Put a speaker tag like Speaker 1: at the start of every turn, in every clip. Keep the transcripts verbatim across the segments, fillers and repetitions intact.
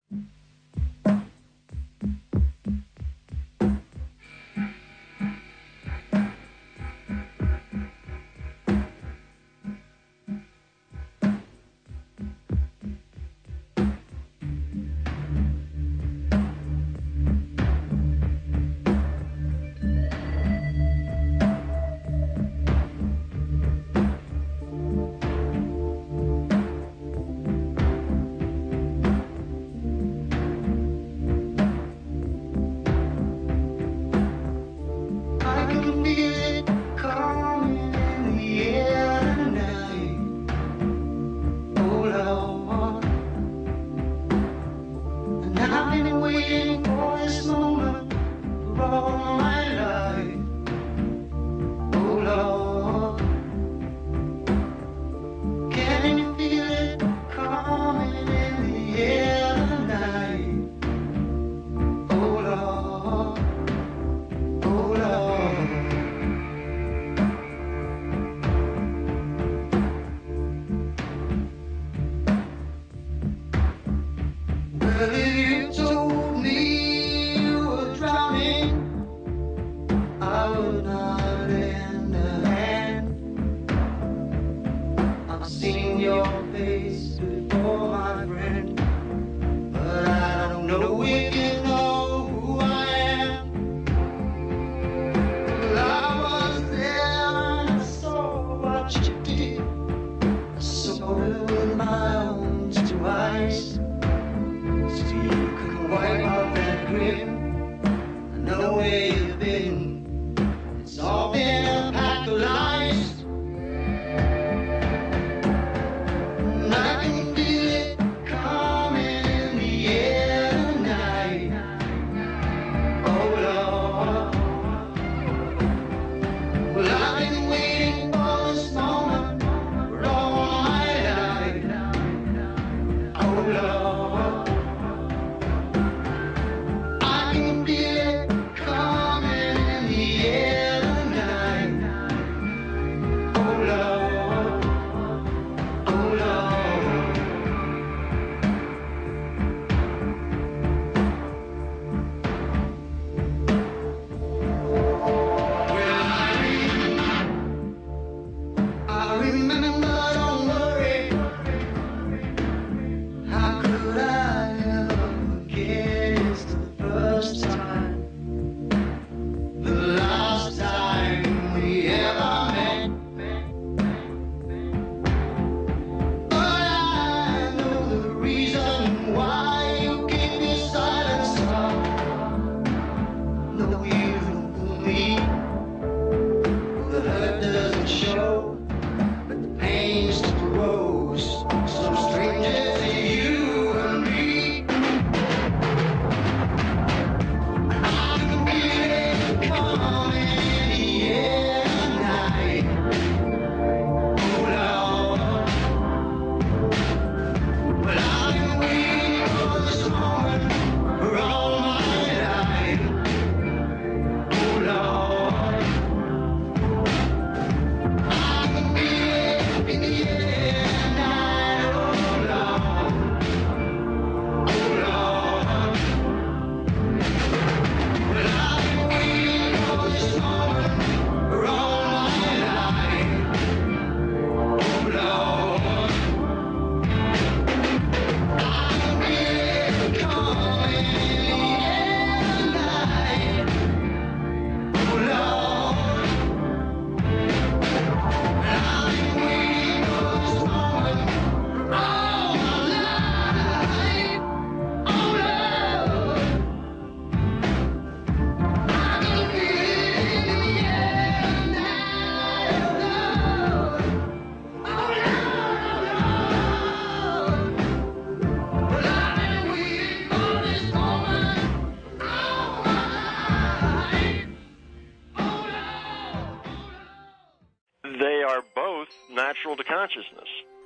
Speaker 1: natural to consciousness.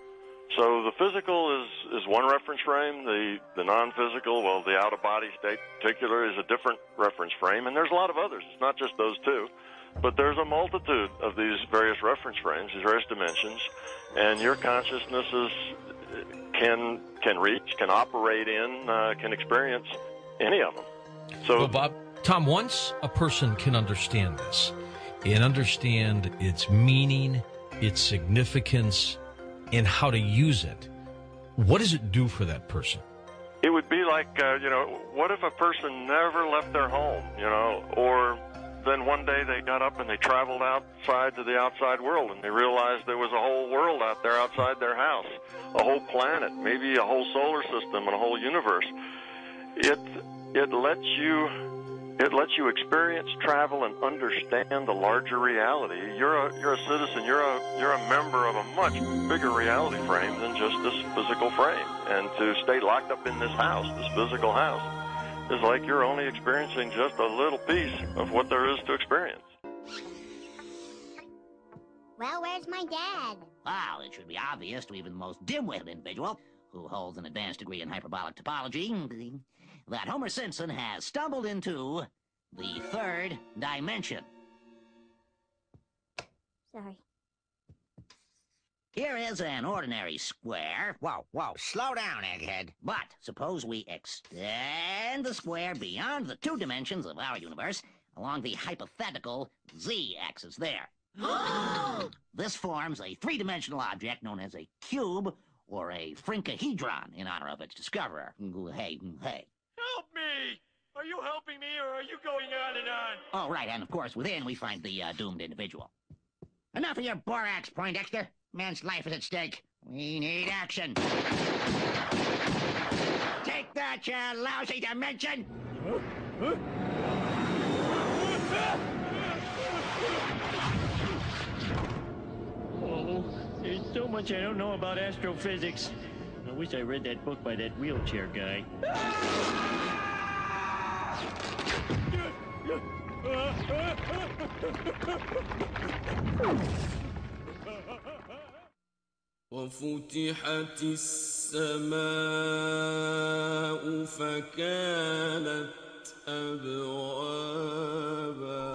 Speaker 1: So the physical is, is one reference frame. The, the non-physical, well, the out-of-body state in particular is a different reference frame. And there's a lot of others. It's not just those two. But there's a multitude of these various reference frames, these various dimensions. And your consciousness is, can can reach, can operate in, uh, can experience any of them. So,
Speaker 2: well, Bob, Tom, once a person can understand this and understand its meaning, its significance, and how to use it, what does it do for that person?
Speaker 1: It would be like, uh, you know, what if a person never left their home, you know, or then one day they got up and they traveled outside to the outside world and they realized there was a whole world out there outside their house, a whole planet, maybe a whole solar system and a whole universe. It it lets you it lets you experience, travel, and understand the larger reality. You're a you're a citizen. You're a you're a member of a much bigger reality frame than just this physical frame. And to stay locked up in this house, this physical house, is like you're only experiencing just a little piece of what there is to experience.
Speaker 3: Well, where's my dad?
Speaker 4: Well, it should be obvious to even the most dim-witted individual who holds an advanced degree in hyperbolic topology that Homer Simpson has stumbled into the third dimension.
Speaker 3: Sorry.
Speaker 4: Here is an ordinary square.
Speaker 5: Whoa, whoa, slow down, egghead.
Speaker 4: But suppose we extend the square beyond the two dimensions of our universe along the hypothetical z-axis there. This forms a three-dimensional object known as a cube or a frinkahedron in honor of its discoverer. Hey, hey.
Speaker 6: Help me! Are you helping me or are you going on and on?
Speaker 4: Oh, right, and of course within we find the uh, doomed individual. Enough of your borax, Poindexter. Man's life is at stake. We need action. Take that, you lousy dimension!
Speaker 6: Huh? Huh? Oh, there's so much I don't know about astrophysics. I wish I read that book by that wheelchair guy.
Speaker 7: وفتحت السماء فكانت أبوابا.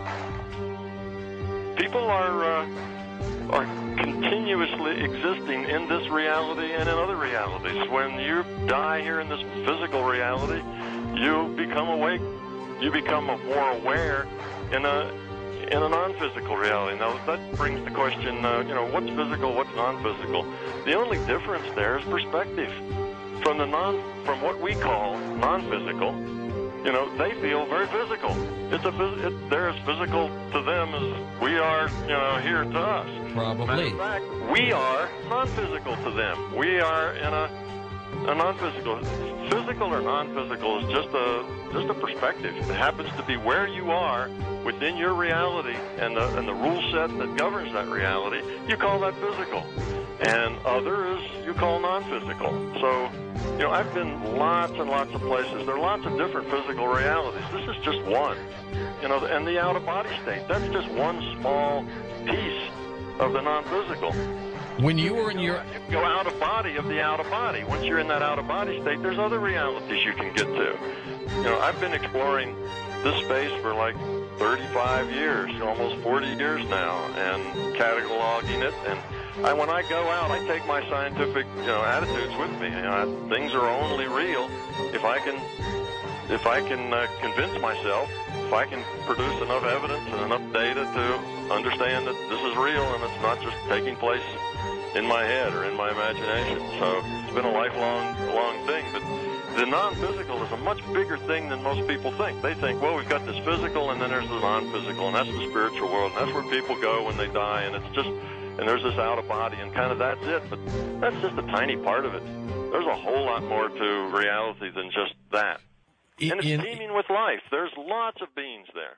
Speaker 1: People are uh, are continuously existing in this reality and in other realities. When you die here in this physical reality, you become awake. You become more aware in a in a non-physical reality. Now, that brings the question, uh, you know, what's physical, what's non-physical? The only difference there is perspective. From the non, from what we call non-physical, you know, they feel very physical. It's a, it, they're as physical to them as we are, you know, here to us.
Speaker 2: Probably.
Speaker 1: In fact, we are non-physical to them. We are in a, a non-physical. Physical or non-physical is just a just a perspective. It happens to be where you are within your reality and the and the rule set that governs that reality. You call that physical, and others you call non-physical. So, you know, I've been lots and lots of places. There are lots of different physical realities. This is just one. You know, and the out-of-body state, that's just one small piece of the non-physical.
Speaker 2: When you were in your...
Speaker 1: You go out of body of the out of body. Once you're in that out of body state, there's other realities you can get to. You know, I've been exploring this space for like thirty-five years, almost forty years now, and cataloging it. And I, when I go out, I take my scientific, you know, attitudes with me. You know, things are only real if I can, if I can uh, convince myself, if I can produce enough evidence and enough data to understand that this is real and it's not just taking place in my head or in my imagination. So it's been a lifelong long thing. But the non-physical is a much bigger thing than most people think. They think, well, we've got this physical and then there's the non-physical, and that's the spiritual world, and that's where people go when they die, and it's just, and there's this out-of-body, and kind of that's it. But that's just a tiny part of it. There's a whole lot more to reality than just that. And it's
Speaker 2: In,
Speaker 1: teeming with life. There's lots of beings there.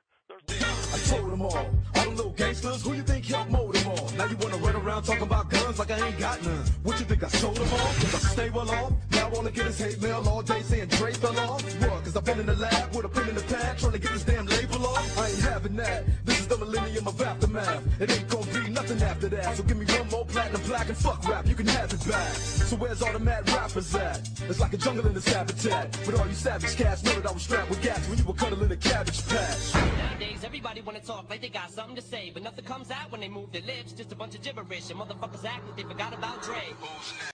Speaker 8: I told them all, all them little gangsters, who you think helped mold them all? Now you wanna run around talking about guns like I ain't got none. What you think, I sold them all? Cause I stay well off? Now I wanna get his hate mail all day saying Dre fell off? What, cause I've been in the lab with a pen in the pad trying to get this damn label off? I ain't having that. This is the millennium of aftermath. It ain't gonna be nothing after that. So give me one more platinum plaque and fuck rap, you can have it back. So where's all the mad rappers at? It's like a jungle in this habitat. But all you savage cats know that I was strapped with gas when you were cuddling a cabbage patch.
Speaker 9: Nowadays, everybody wanna talk like they got something to say, but nothing comes out when they move their lips. Just a bunch of gibberish, and motherfuckers act like they forgot about Dre.